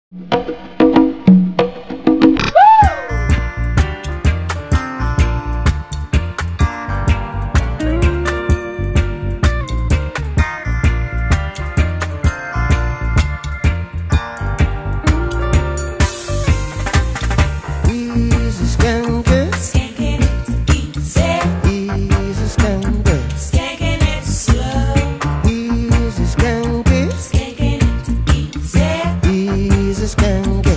Easy skanking, Skanking it easy, easy skanking, skanking it slow, easy skanking, skanking it easy, easy skanking.